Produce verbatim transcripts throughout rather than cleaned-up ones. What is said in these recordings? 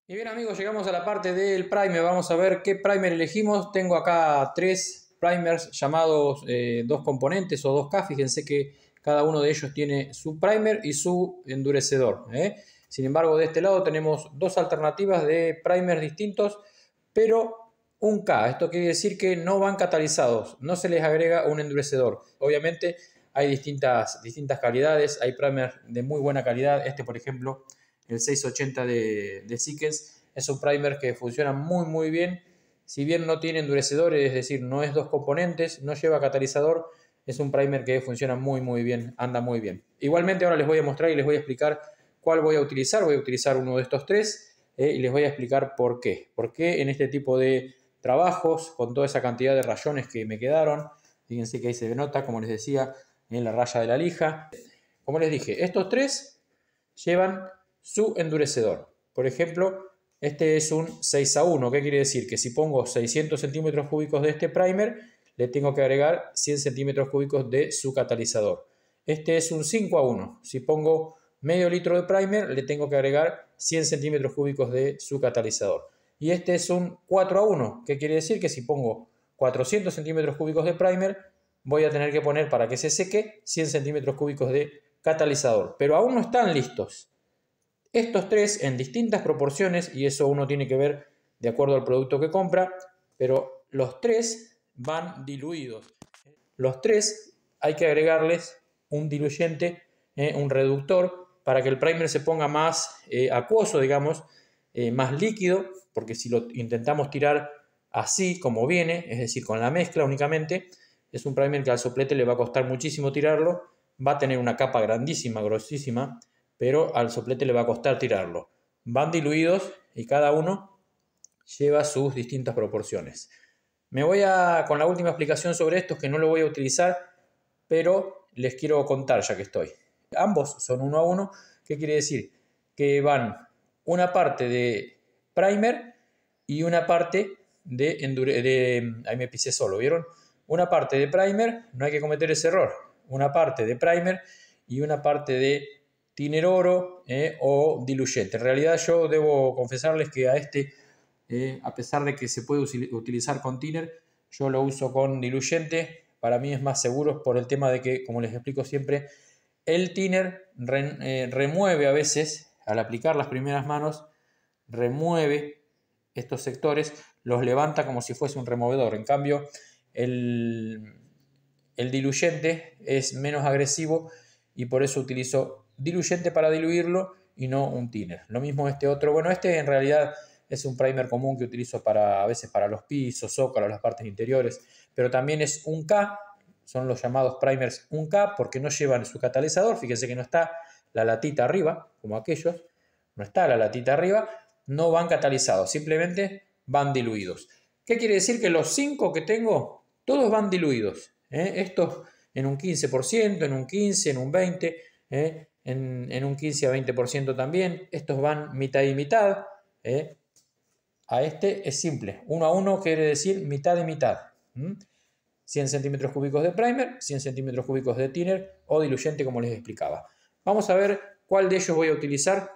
Y bien amigos, llegamos a la parte del primer. Vamos a ver qué primer elegimos. Tengo acá tres primers llamados eh, dos componentes o dos K. Fíjense que cada uno de ellos tiene su primer y su endurecedor, ¿eh? Sin embargo, de este lado tenemos dos alternativas de primers distintos, pero un K. Esto quiere decir que no van catalizados, no se les agrega un endurecedor. Obviamente hay distintas, distintas calidades, hay primers de muy buena calidad. Este, por ejemplo, el seiscientos ochenta de, de Sikkens es un primer que funciona muy muy bien. Si bien no tiene endurecedores, es decir, no es dos componentes, no lleva catalizador, es un primer que funciona muy muy bien, anda muy bien. Igualmente ahora les voy a mostrar y les voy a explicar cuál voy a utilizar. Voy a utilizar uno de estos tres eh, y les voy a explicar por qué. Por qué en este tipo de trabajos, con toda esa cantidad de rayones que me quedaron, fíjense que ahí se nota, como les decía, en la raya de la lija. Como les dije, estos tres llevan su endurecedor. Por ejemplo, este es un seis a uno. ¿Qué quiere decir? Que si pongo seiscientos centímetros cúbicos de este primer, le tengo que agregar cien centímetros cúbicos de su catalizador. Este es un cinco a uno. Si pongo medio litro de primer, le tengo que agregar cien centímetros cúbicos de su catalizador. Y este es un cuatro a uno. ¿Qué quiere decir? Que si pongo cuatrocientos centímetros cúbicos de primer, voy a tener que poner, para que se seque, cien centímetros cúbicos de catalizador. Pero aún no están listos. Estos tres en distintas proporciones, y eso uno tiene que ver de acuerdo al producto que compra, pero los tres van diluidos. Los tres hay que agregarles un diluyente, eh, un reductor, para que el primer se ponga más eh, acuoso, digamos, eh, más líquido, porque si lo intentamos tirar así como viene, es decir, con la mezcla únicamente, es un primer que al soplete le va a costar muchísimo tirarlo, va a tener una capa grandísima, grosísima, pero al soplete le va a costar tirarlo. Van diluidos y cada uno lleva sus distintas proporciones. Me voy a, con la última explicación sobre esto, que no lo voy a utilizar, pero les quiero contar ya que estoy. Ambos son uno a uno. ¿Qué quiere decir? Que van una parte de primer y una parte de, endure de ahí me pisé solo, ¿vieron? Una parte de primer, no hay que cometer ese error. Una parte de primer y una parte de thinner oro eh, o diluyente. En realidad yo debo confesarles que a este, eh, a pesar de que se puede utilizar con thinner, yo lo uso con diluyente. Para mí es más seguro por el tema de que, como les explico siempre, el thinner re, eh, remueve a veces, al aplicar las primeras manos, remueve estos sectores, los levanta como si fuese un removedor. En cambio, el, el diluyente es menos agresivo y por eso utilizo diluyente para diluirlo y no un thinner. Lo mismo este otro. Bueno, este en realidad es un primer común que utilizo para, a veces para los pisos, zócalos, las partes interiores, pero también es un K, son los llamados primers un K porque no llevan su catalizador. Fíjense que no está la latita arriba, como aquellos, no está la latita arriba, no van catalizados, simplemente van diluidos. ¿Qué quiere decir? Que los cinco que tengo, todos van diluidos. ¿eh? Estos en un quince por ciento, en un quince por ciento, en un veinte por ciento, ¿eh? en, en un quince a veinte por ciento también. Estos van mitad y mitad. ¿eh? A este es simple, uno a uno quiere decir mitad y mitad. ¿Mm? cien centímetros cúbicos de primer, cien centímetros cúbicos de thinner o diluyente, como les explicaba. Vamos a ver cuál de ellos voy a utilizar.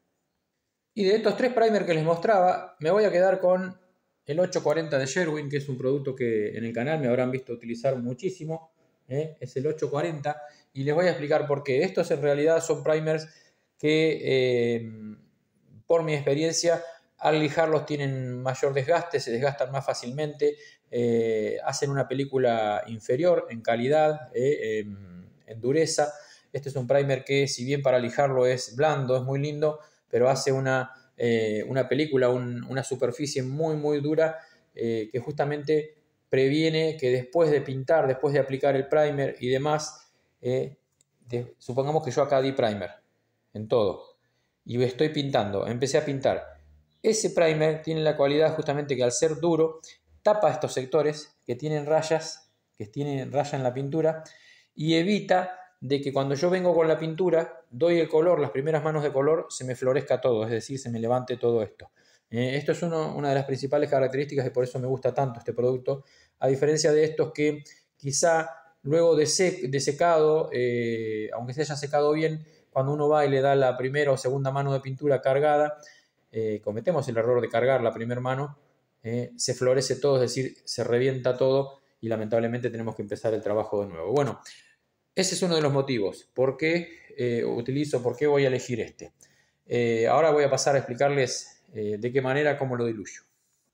Y de estos tres primers que les mostraba, me voy a quedar con el ochocientos cuarenta de Sherwin, que es un producto que en el canal me habrán visto utilizar muchísimo. ¿eh? Es el ochocientos cuarenta y les voy a explicar por qué. Estos en realidad son primers que, eh, por mi experiencia, al lijarlos tienen mayor desgaste, se desgastan más fácilmente, eh, hacen una película inferior en calidad, eh, en, en dureza. Este es un primer que, si bien para lijarlo es blando, es muy lindo, pero hace una, eh, una película, un, una superficie muy muy dura eh, que justamente previene que después de pintar, después de aplicar el primer y demás, eh, de, supongamos que yo acá di primer en todo y estoy pintando, empecé a pintar. Ese primer tiene la cualidad justamente que al ser duro tapa estos sectores que tienen rayas, que tienen raya en la pintura y evita de que cuando yo vengo con la pintura, doy el color, las primeras manos de color, se me florezca todo, es decir, se me levante todo esto. Eh, esto es uno, una de las principales características y por eso me gusta tanto este producto, a diferencia de estos que quizá luego de, sec, de secado, eh, aunque se haya secado bien, cuando uno va y le da la primera o segunda mano de pintura cargada, eh, cometemos el error de cargar la primera mano, eh, se florece todo, es decir, se revienta todo y lamentablemente tenemos que empezar el trabajo de nuevo. Bueno, ese es uno de los motivos. ¿Por qué eh, utilizo, por qué voy a elegir este? Eh, ahora voy a pasar a explicarles eh, de qué manera, cómo lo diluyo.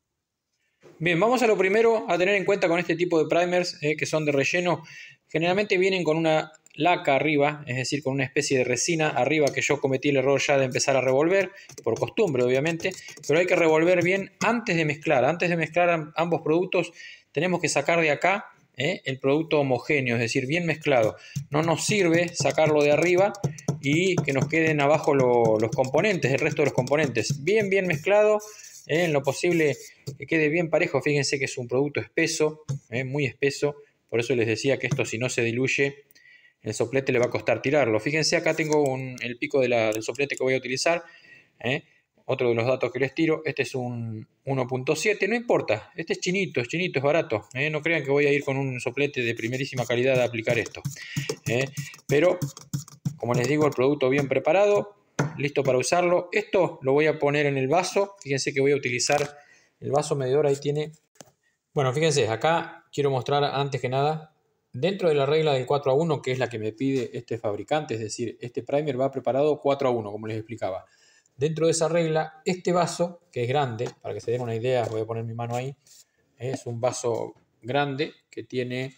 Bien, vamos a lo primero a tener en cuenta con este tipo de primers eh, que son de relleno. Generalmente vienen con una laca arriba, es decir, con una especie de resina arriba, que yo cometí el error ya de empezar a revolver, por costumbre obviamente, pero hay que revolver bien antes de mezclar. Antes de mezclar ambos productos tenemos que sacar de acá eh, el producto homogéneo, es decir, bien mezclado. No nos sirve sacarlo de arriba y que nos queden abajo lo, los componentes, el resto de los componentes. Bien, bien mezclado. Eh, en lo posible que quede bien parejo. Fíjense que es un producto espeso, eh, muy espeso. Por eso les decía que esto, si no se diluye, el soplete le va a costar tirarlo. Fíjense, acá tengo un, el pico de la, del soplete que voy a utilizar. Eh. Otro de los datos que les tiro. Este es un uno punto siete. No importa. Este es chinito, es chinito, es barato. Eh. No crean que voy a ir con un soplete de primerísima calidad a aplicar esto. Eh. Pero, como les digo, el producto bien preparado, listo para usarlo. Esto lo voy a poner en el vaso. Fíjense que voy a utilizar el vaso medidor. Ahí tiene. Bueno, fíjense, acá quiero mostrar antes que nada, dentro de la regla del cuatro a uno, que es la que me pide este fabricante, es decir, este primer va preparado cuatro a uno, como les explicaba. Dentro de esa regla, este vaso, que es grande, para que se den una idea, voy a poner mi mano ahí, es un vaso grande que tiene,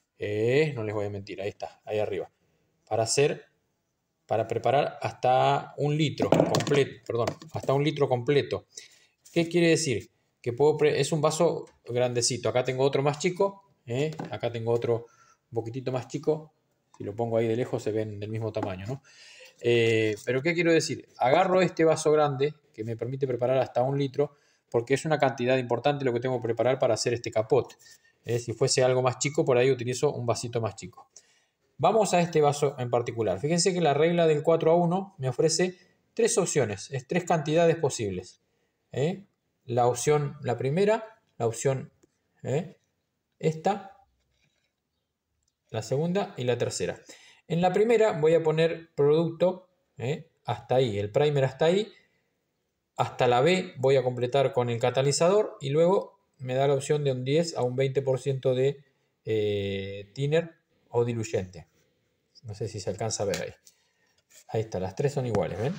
eh, no les voy a mentir, ahí está, ahí arriba, para hacer... para preparar hasta un litro completo, perdón, hasta un litro completo. ¿Qué quiere decir? Que puedo es un vaso grandecito. Acá tengo otro más chico, ¿eh? Acá tengo otro un poquitito más chico. Si lo pongo ahí de lejos se ven del mismo tamaño, ¿no? Eh, pero ¿qué quiero decir? Agarro este vaso grande que me permite preparar hasta un litro porque es una cantidad importante lo que tengo que preparar para hacer este capot. ¿Eh? Si fuese algo más chico, por ahí utilizo un vasito más chico. Vamos a este vaso en particular. Fíjense que la regla del cuatro a uno me ofrece tres opciones, es tres cantidades posibles. ¿Eh? La opción, la primera, la opción ¿eh? esta, la segunda y la tercera. En la primera voy a poner producto ¿eh? hasta ahí, el primer hasta ahí. Hasta la B voy a completar con el catalizador y luego me da la opción de un diez a un veinte por ciento de eh, thinner o diluyente. No sé si se alcanza a ver ahí. Ahí está, las tres son iguales, ¿ven?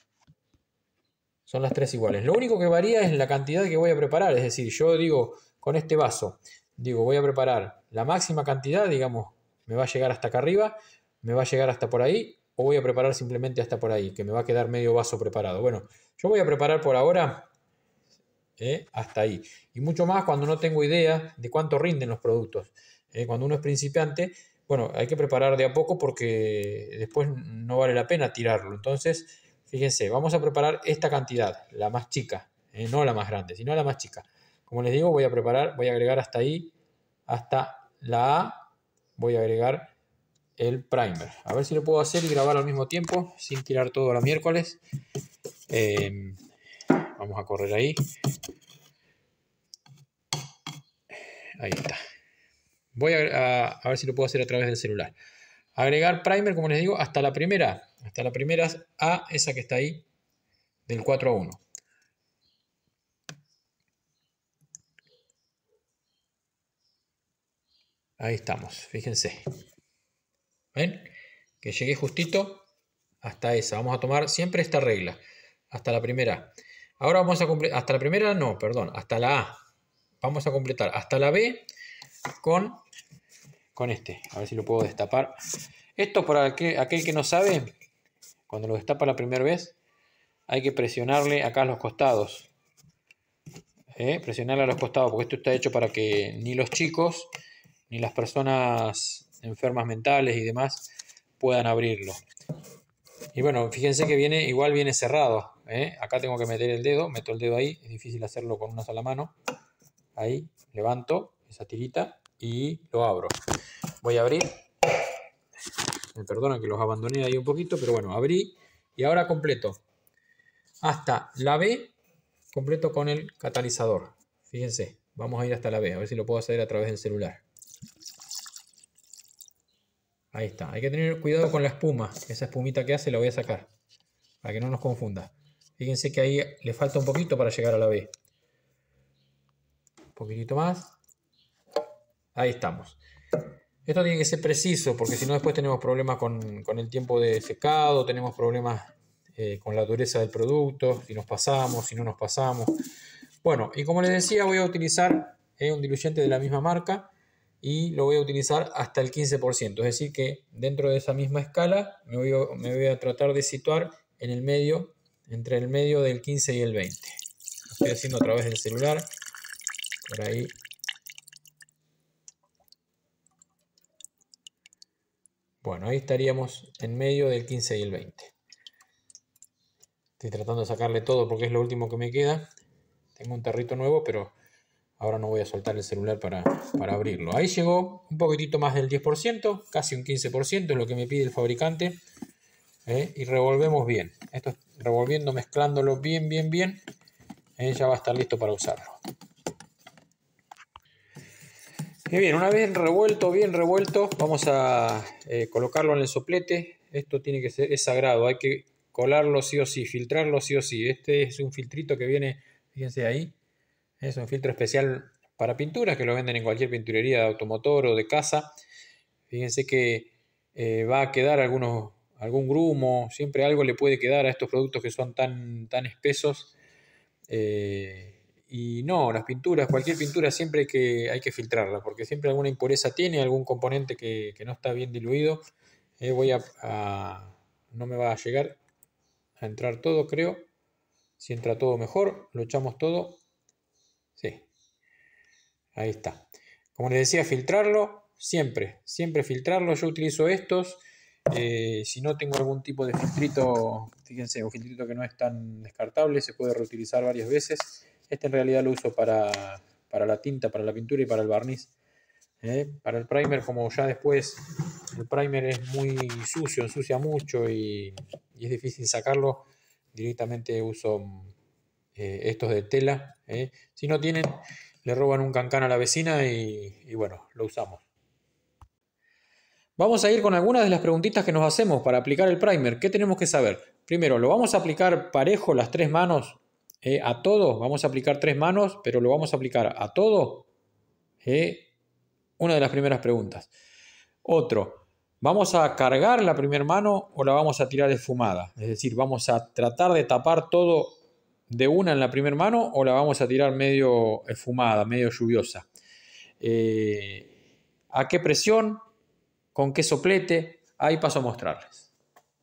Son las tres iguales. Lo único que varía es la cantidad que voy a preparar. Es decir, yo digo, con este vaso, digo, voy a preparar la máxima cantidad, digamos, me va a llegar hasta acá arriba, me va a llegar hasta por ahí, o voy a preparar simplemente hasta por ahí, que me va a quedar medio vaso preparado. Bueno, yo voy a preparar por ahora ¿eh? hasta ahí. Y mucho más cuando no tengo idea de cuánto rinden los productos. ¿Eh? Cuando uno es principiante, bueno, hay que preparar de a poco porque después no vale la pena tirarlo. Entonces, fíjense, vamos a preparar esta cantidad, la más chica, ¿eh? No la más grande, sino la más chica. Como les digo, voy a preparar, voy a agregar hasta ahí, hasta la A, voy a agregar el primer. A ver si lo puedo hacer y grabar al mismo tiempo, sin tirar todo a la miércoles. Eh, vamos a correr ahí. Ahí está. Voy a, a, a ver si lo puedo hacer a través del celular. Agregar primer, como les digo, hasta la primera. Hasta la primera A, esa que está ahí, del cuatro a uno. Ahí estamos, fíjense. ¿Ven? Que llegué justito hasta esa. Vamos a tomar siempre esta regla. Hasta la primera. Ahora vamos a completar. Hasta la primera, no, perdón. Hasta la A. Vamos a completar hasta la B con, con este. A ver si lo puedo destapar. Esto, para aquel, aquel que no sabe, cuando lo destapa la primera vez, hay que presionarle acá a los costados. ¿Eh? Presionarle a los costados, porque esto está hecho para que ni los chicos, ni las personas enfermas mentales y demás puedan abrirlo. Y bueno, fíjense que viene, igual viene cerrado. ¿eh? Acá tengo que meter el dedo, meto el dedo ahí, es difícil hacerlo con una sola mano. Ahí, levanto esa tirita y lo abro. Voy a abrir. Me perdonan que los abandoné ahí un poquito, pero bueno, abrí y ahora completo. Hasta la B, completo con el catalizador. Fíjense, vamos a ir hasta la B, a ver si lo puedo hacer a través del celular. Ahí está, hay que tener cuidado con la espuma. Esa espumita que hace la voy a sacar, para que no nos confunda. Fíjense que ahí le falta un poquito para llegar a la B. Un poquitito más. Ahí estamos. Esto tiene que ser preciso porque si no después tenemos problemas con, con el tiempo de secado, tenemos problemas eh, con la dureza del producto, si nos pasamos, si no nos pasamos. Bueno, y como les decía, voy a utilizar eh, un diluyente de la misma marca y lo voy a utilizar hasta el quince por ciento. Es decir que dentro de esa misma escala me voy a, me voy a tratar de situar en el medio, entre el medio del quince y el veinte. Lo estoy haciendo a través del celular. Por ahí. Bueno, ahí estaríamos en medio del quince y el veinte. Estoy tratando de sacarle todo porque es lo último que me queda. Tengo un tarrito nuevo, pero ahora no voy a soltar el celular para, para abrirlo. Ahí llegó un poquitito más del diez por ciento, casi un quince por ciento es lo que me pide el fabricante. ¿Eh? Y revolvemos bien. Esto revolviendo, mezclándolo bien, bien, bien. ¿Eh? Ya va a estar listo para usarlo. Y bien, una vez revuelto, bien revuelto, vamos a eh, colocarlo en el soplete. Esto tiene que ser, es sagrado, hay que colarlo sí o sí, filtrarlo sí o sí. Este es un filtrito que viene, fíjense ahí, es un filtro especial para pinturas que lo venden en cualquier pinturería de automotor o de casa. Fíjense que eh, va a quedar algunos, algún grumo, siempre algo le puede quedar a estos productos que son tan, tan espesos. Eh, y no, las pinturas, cualquier pintura siempre hay que, hay que filtrarla, porque siempre alguna impureza tiene, algún componente que, que no está bien diluido. Eh, voy a, a... No me va a llegar a entrar todo, creo. Si entra todo mejor, lo echamos todo. Sí, ahí está. Como les decía, filtrarlo, siempre, siempre filtrarlo. Yo utilizo estos. Eh, si no tengo algún tipo de filtrito, fíjense, un filtrito que no es tan descartable, se puede reutilizar varias veces. Este en realidad lo uso para, para la tinta, para la pintura y para el barniz. ¿Eh? Para el primer, como ya después el primer es muy sucio, ensucia mucho y, y es difícil sacarlo, directamente uso eh, estos de tela. ¿Eh? Si no tienen, le roban un cancán a la vecina y, y bueno, lo usamos. Vamos a ir con algunas de las preguntitas que nos hacemos para aplicar el primer. ¿Qué tenemos que saber? Primero, ¿lo vamos a aplicar parejo las tres manos eh, a todo? Vamos a aplicar tres manos, pero ¿lo vamos a aplicar a todo? Eh, una de las primeras preguntas. Otro, ¿vamos a cargar la primera mano o la vamos a tirar esfumada? Es decir, ¿vamos a tratar de tapar todo de una en la primera mano o la vamos a tirar medio esfumada, medio lluviosa? Eh, ¿A qué presión? ¿Con qué soplete? Ahí paso a mostrarles.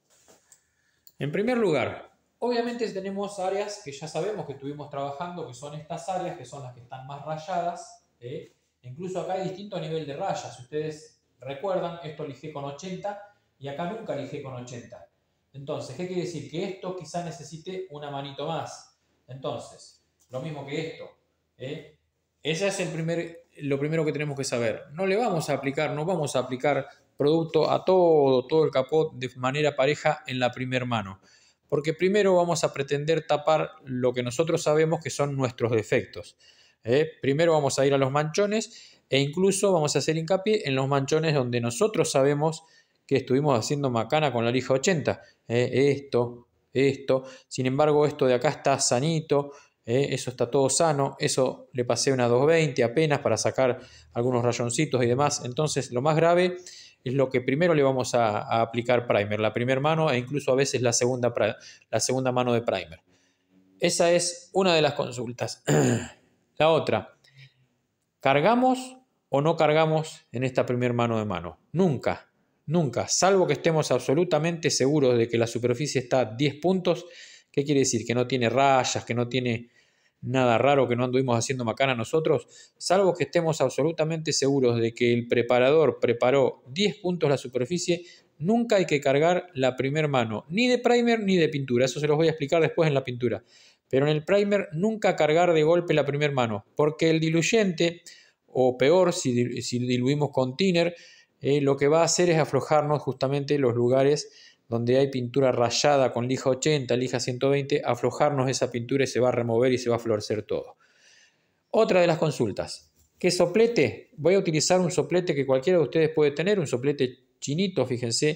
En primer lugar, obviamente tenemos áreas que ya sabemos que estuvimos trabajando, que son estas áreas, que son las que están más rayadas. ¿eh? Incluso acá hay distinto nivel de rayas. Si ustedes recuerdan, esto lijé con ochenta y acá nunca lijé con ochenta. Entonces, ¿qué quiere decir? Que esto quizá necesite una manito más. Entonces, lo mismo que esto. ¿eh? Ese es el primer, lo primero que tenemos que saber. No le vamos a aplicar, no vamos a aplicar producto a todo, todo el capot de manera pareja en la primera mano. Porque primero vamos a pretender tapar lo que nosotros sabemos que son nuestros defectos. ¿eh? Primero vamos a ir a los manchones e incluso vamos a hacer hincapié en los manchones donde nosotros sabemos que estuvimos haciendo macana con la lija ochenta. ¿eh? Esto, esto. Sin embargo, esto de acá está sanito. ¿eh? Eso está todo sano. Eso le pasé una doscientos veinte apenas para sacar algunos rayoncitos y demás. Entonces, lo más grave es lo que primero le vamos a, a aplicar primer, la primera mano e incluso a veces la segunda, la segunda mano de primer. Esa es una de las consultas. La otra, ¿cargamos o no cargamos en esta primera mano de mano? Nunca, nunca, salvo que estemos absolutamente seguros de que la superficie está a diez puntos. ¿Qué quiere decir? Que no tiene rayas, que no tiene nada raro, que no anduvimos haciendo macana nosotros. Salvo que estemos absolutamente seguros de que el preparador preparó diez puntos la superficie, nunca hay que cargar la primera mano, ni de primer ni de pintura. Eso se los voy a explicar después en la pintura. Pero en el primer nunca cargar de golpe la primera mano, porque el diluyente, o peor, si, si diluimos con thinner, eh, lo que va a hacer es aflojarnos justamente los lugares donde hay pintura rayada con lija ochenta, lija ciento veinte, aflojarnos esa pintura y se va a remover y se va a florecer todo. Otra de las consultas, ¿qué soplete? Voy a utilizar un soplete que cualquiera de ustedes puede tener, un soplete chinito, fíjense,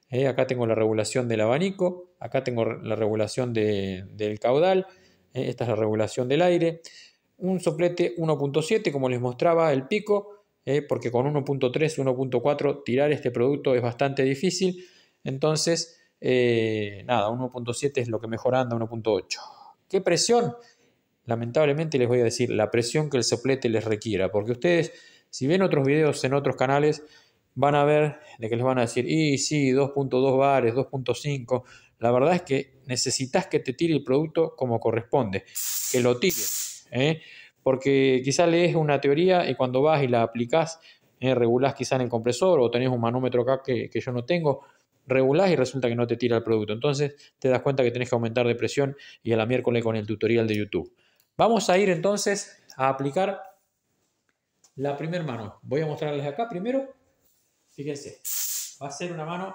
Eh, acá tengo la regulación del abanico, acá tengo la regulación de, del caudal, eh, esta es la regulación del aire. Un soplete uno punto siete, como les mostraba, el pico, eh, porque con uno punto tres, uno punto cuatro tirar este producto es bastante difícil. Entonces, eh, nada, uno punto siete es lo que mejor anda, uno punto ocho. ¿Qué presión? Lamentablemente les voy a decir la presión que el soplete les requiera, porque ustedes, si ven otros videos en otros canales, van a ver de que les van a decir, y sí, dos punto dos bares, dos punto cinco. La verdad es que necesitas que te tire el producto como corresponde, que lo tires, ¿eh? Porque quizás lees una teoría y cuando vas y la aplicás, eh, regulás quizá en el compresor o tenés un manómetro acá que, que yo no tengo, regulás y resulta que no te tira el producto. Entonces te das cuenta que tenés que aumentar de presión y a la miércoles con el tutorial de YouTube. Vamos a ir entonces a aplicar la primera mano. Voy a mostrarles acá primero. Fíjense, va a ser una mano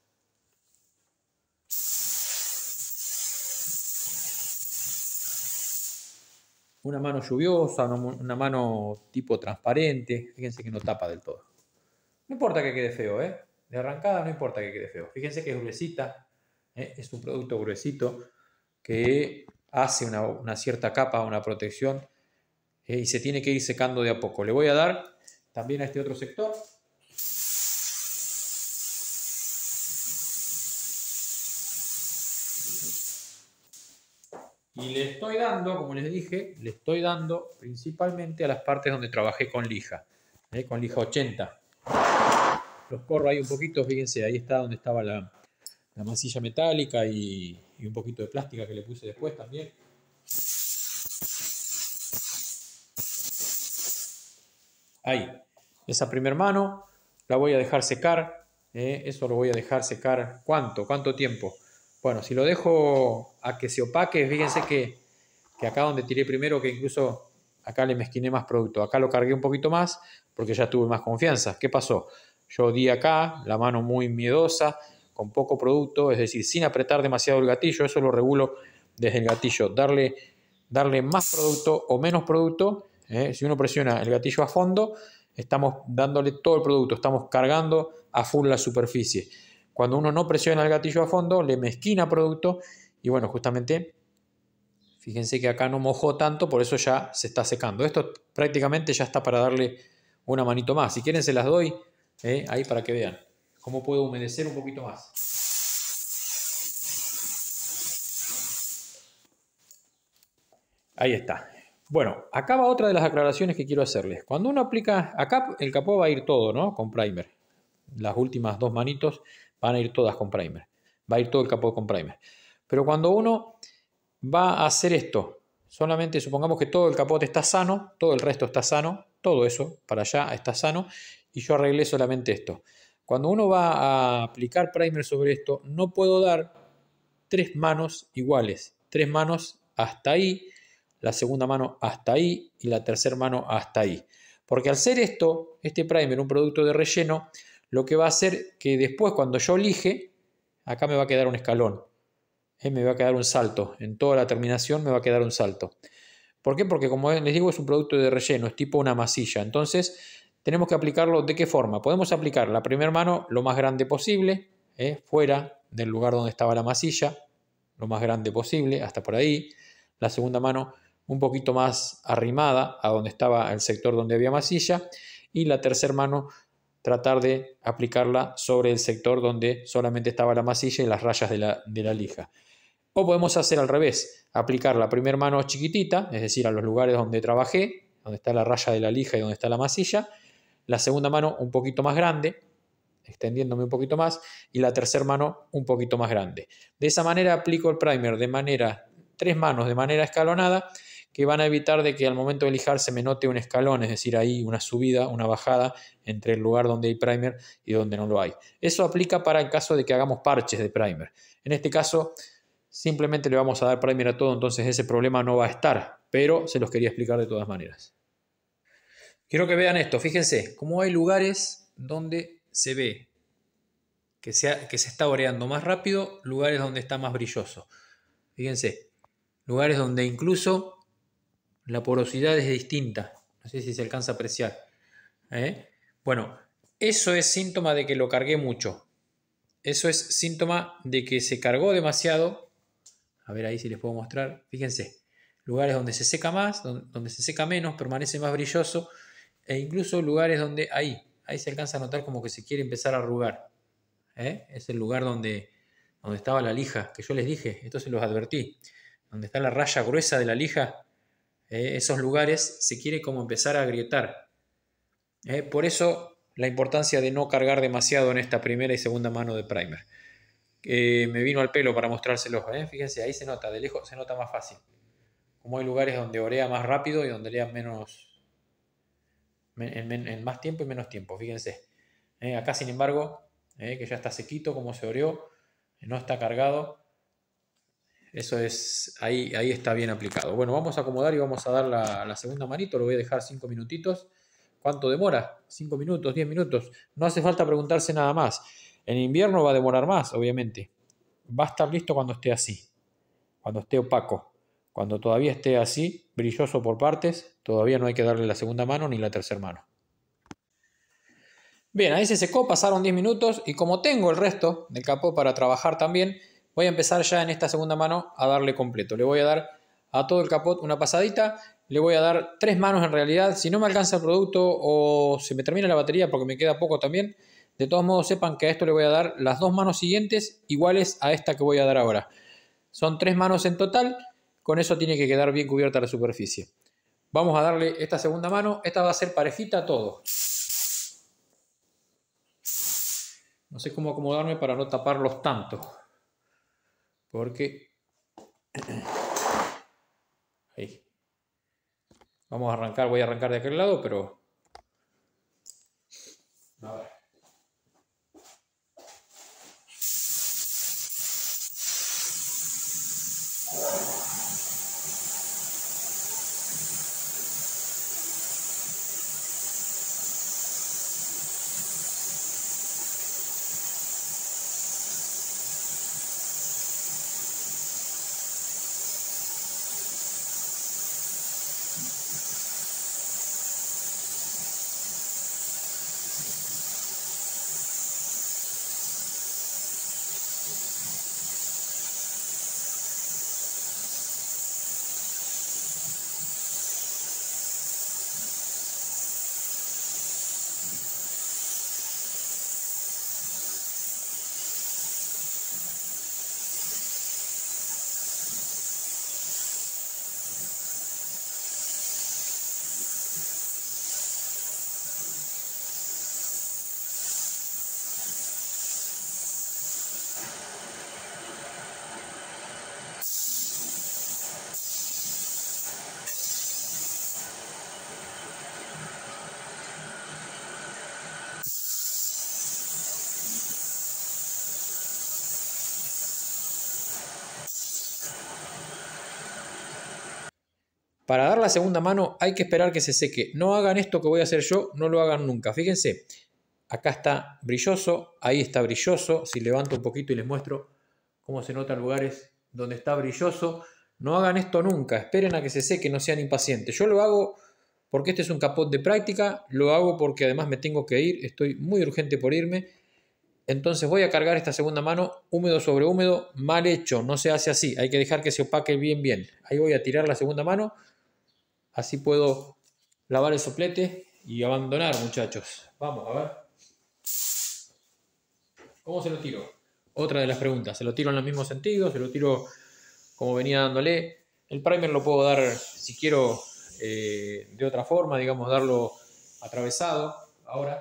una mano lluviosa, una mano tipo transparente. Fíjense que no tapa del todo. No importa que quede feo, ¿eh? De arrancada no importa que quede feo. Fíjense que es gruesita, ¿eh? Es un producto gruesito que hace una, una cierta capa, una protección, ¿eh? Y se tiene que ir secando de a poco. Le voy a dar también a este otro sector. Y le estoy dando, como les dije, le estoy dando principalmente a las partes donde trabajé con lija, ¿eh? Con lija ochenta. Los corro ahí un poquito, fíjense, ahí está donde estaba la, la masilla metálica y, y un poquito de plástica que le puse después también. Ahí, esa primer mano la voy a dejar secar, ¿eh? Eso lo voy a dejar secar, ¿cuánto? ¿Cuánto tiempo? Bueno, si lo dejo a que se opaque, fíjense que, que acá donde tiré primero, que incluso acá le mezquiné más producto, acá lo cargué un poquito más porque ya tuve más confianza. ¿Qué pasó? Yo di acá la mano muy miedosa, con poco producto, es decir, sin apretar demasiado el gatillo, eso lo regulo desde el gatillo, darle, darle más producto o menos producto, ¿eh? Si uno presiona el gatillo a fondo, estamos dándole todo el producto, estamos cargando a full la superficie. Cuando uno no presiona el gatillo a fondo, le mezquina producto y bueno, justamente, fíjense que acá no mojó tanto, por eso ya se está secando. Esto prácticamente ya está para darle una manito más. Si quieren se las doy, ¿eh? Ahí para que vean cómo puedo humedecer un poquito más. Ahí está. Bueno, acá va otra de las aclaraciones que quiero hacerles. Cuando uno aplica, acá el capó va a ir todo, ¿no? Con primer. Las últimas dos manitos van a ir todas con primer. Va a ir todo el capó con primer. Pero cuando uno va a hacer esto, solamente supongamos que todo el capote está sano, todo el resto está sano, todo eso para allá está sano, y yo arreglé solamente esto. Cuando uno va a aplicar primer sobre esto, no puedo dar tres manos iguales. Tres manos hasta ahí, la segunda mano hasta ahí y la tercera mano hasta ahí. Porque al ser esto, este primer, un producto de relleno, lo que va a hacer que después cuando yo lije, acá me va a quedar un escalón. Eh, me va a quedar un salto. En toda la terminación me va a quedar un salto. ¿Por qué? Porque como les digo es un producto de relleno, es tipo una masilla. Entonces tenemos que aplicarlo ¿de qué forma? Podemos aplicar la primera mano lo más grande posible, eh, fuera del lugar donde estaba la masilla, lo más grande posible, hasta por ahí. La segunda mano un poquito más arrimada a donde estaba el sector donde había masilla. Y la tercera mano tratar de aplicarla sobre el sector donde solamente estaba la masilla y las rayas de la, de la lija. O podemos hacer al revés, aplicar la primera mano chiquitita, es decir, a los lugares donde trabajé, donde está la raya de la lija y donde está la masilla, la segunda mano un poquito más grande, extendiéndome un poquito más, y la tercera mano un poquito más grande. De esa manera aplico el primer de manera, tres manos de manera escalonada, que van a evitar de que al momento de lijar se me note un escalón, es decir, ahí una subida, una bajada entre el lugar donde hay primer y donde no lo hay. Eso aplica para el caso de que hagamos parches de primer. En este caso, simplemente le vamos a dar primer a todo, entonces ese problema no va a estar, pero se los quería explicar de todas maneras. Quiero que vean esto, fíjense, cómo hay lugares donde se ve que se, que se está oreando más rápido, lugares donde está más brilloso. Fíjense, lugares donde incluso la porosidad es distinta. No sé si se alcanza a apreciar. ¿Eh? Bueno, eso es síntoma de que lo cargué mucho. eso es síntoma de que se cargó demasiado. A ver ahí si les puedo mostrar. Fíjense, lugares donde se seca más, donde se seca menos, permanece más brilloso. E incluso lugares donde ahí, ahí se alcanza a notar como que se quiere empezar a arrugar. ¿Eh? Es el lugar donde, donde estaba la lija, que yo les dije, esto se los advertí. Donde está la raya gruesa de la lija, eh, esos lugares se quiere como empezar a agrietar. Eh, por eso la importancia de no cargar demasiado en esta primera y segunda mano de primer. Eh, me vino al pelo para mostrárselos. ¿eh? Fíjense, ahí se nota, de lejos se nota más fácil. Como hay lugares donde orea más rápido y donde orea menos, en, en, en más tiempo y menos tiempo. Fíjense. Eh, acá, sin embargo, eh, que ya está sequito, como se oreó, no está cargado. Eso es, ahí, ahí está bien aplicado. Bueno, vamos a acomodar y vamos a dar la, la segunda manito. Lo voy a dejar cinco minutitos. ¿Cuánto demora? cinco minutos, diez minutos. No hace falta preguntarse nada más. En invierno va a demorar más, obviamente. Va a estar listo cuando esté así. Cuando esté opaco. Cuando todavía esté así, brilloso por partes, todavía no hay que darle la segunda mano ni la tercera mano. Bien, ahí se secó, pasaron diez minutos y como tengo el resto del capó para trabajar también, voy a empezar ya en esta segunda mano a darle completo. Le voy a dar a todo el capot una pasadita, le voy a dar tres manos en realidad. Si no me alcanza el producto o se me termina la batería porque me queda poco también, de todos modos sepan que a esto le voy a dar las dos manos siguientes iguales a esta que voy a dar ahora. Son tres manos en total, con eso tiene que quedar bien cubierta la superficie. Vamos a darle esta segunda mano, esta va a ser parejita a todo. No sé cómo acomodarme para no taparlos tanto. Porque... Ahí. Vamos a arrancar, voy a arrancar de aquel lado, pero... A ver. Para dar la segunda mano hay que esperar que se seque. No hagan esto que voy a hacer yo, no lo hagan nunca. Fíjense, acá está brilloso, ahí está brilloso. Si levanto un poquito y les muestro cómo se nota lugares donde está brilloso. No hagan esto nunca, esperen a que se seque, no sean impacientes. Yo lo hago porque este es un capot de práctica, lo hago porque además me tengo que ir, estoy muy urgente por irme. Entonces voy a cargar esta segunda mano húmedo sobre húmedo, mal hecho, no se hace así. Hay que dejar que se opaque bien bien. Ahí voy a tirar la segunda mano. Así puedo lavar el soplete y abandonar, muchachos. Vamos, a ver. ¿Cómo se lo tiro? Otra de las preguntas. ¿Se lo tiro en el mismo sentido? ¿Se lo tiro como venía dándole? El primer lo puedo dar, si quiero, eh, de otra forma, digamos, darlo atravesado. Ahora.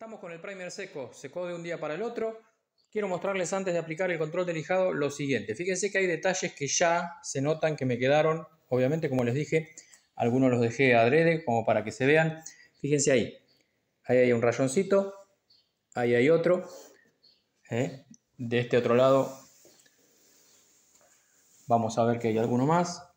Estamos con el primer seco, secó de un día para el otro. Quiero mostrarles antes de aplicar el control de lijado lo siguiente. Fíjense que hay detalles que ya se notan que me quedaron. Obviamente, como les dije, algunos los dejé adrede como para que se vean. Fíjense ahí. Ahí hay un rayoncito. Ahí hay otro. ¿Eh? De este otro lado vamos a ver que hay alguno más.